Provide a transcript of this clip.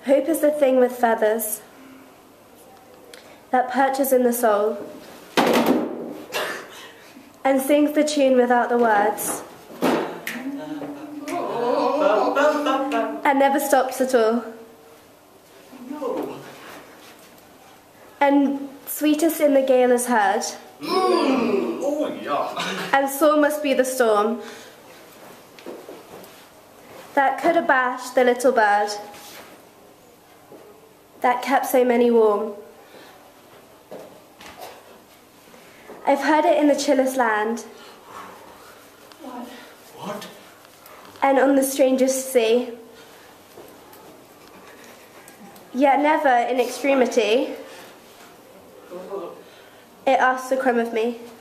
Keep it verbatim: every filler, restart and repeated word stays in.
Hope is the thing with feathers that perches in the soul and sings the tune without the words and never stops at all. And sweetest in the gale is heard. Mm. Oh, yeah. And sore must be the storm that could abash the little bird that kept so many warm. I've heard it in the chillest land. What? What? And on the strangest sea. Yet never in extremity it asks a crumb of me.